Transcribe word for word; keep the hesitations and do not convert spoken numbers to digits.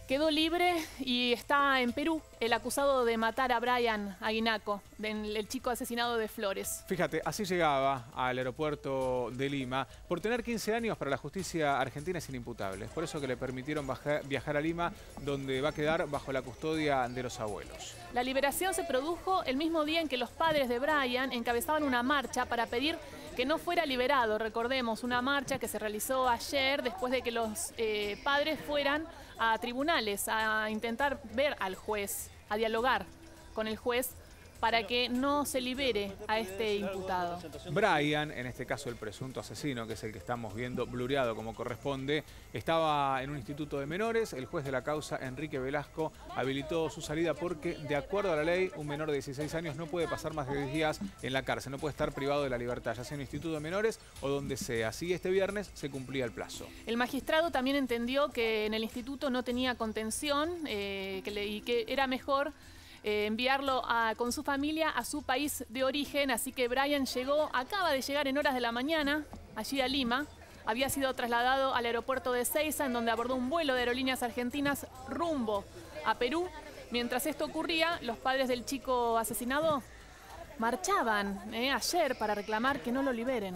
Quedó libre y está en Perú el acusado de matar a Brian Aguinaco, el chico asesinado de Flores. Fíjate, así llegaba al aeropuerto de Lima. Por tener quince años, para la justicia argentina es inimputable. Es por eso que le permitieron viajar a Lima, donde va a quedar bajo la custodia de los abuelos. La liberación se produjo el mismo día en que los padres de Brian encabezaban una marcha para pedir que no fuera liberado. Recordemos, una marcha que se realizó ayer después de que los eh, padres fueran a tribunales a intentar ver al juez, a dialogar con el juez para que no se libere a este imputado. Brian, en este caso el presunto asesino, que es el que estamos viendo blureado como corresponde, estaba en un instituto de menores. El juez de la causa, Enrique Velasco, habilitó su salida porque, de acuerdo a la ley, un menor de dieciséis años no puede pasar más de diez días en la cárcel, no puede estar privado de la libertad, ya sea en un instituto de menores o donde sea. Así, este viernes se cumplía el plazo. El magistrado también entendió que en el instituto no tenía contención eh, que le, y que era mejor Eh, enviarlo a, con su familia a su país de origen, así que Brian llegó, acaba de llegar en horas de la mañana, allí a Lima. Había sido trasladado al aeropuerto de Ezeiza, en donde abordó un vuelo de Aerolíneas Argentinas rumbo a Perú. Mientras esto ocurría, los padres del chico asesinado marchaban eh, ayer para reclamar que no lo liberen.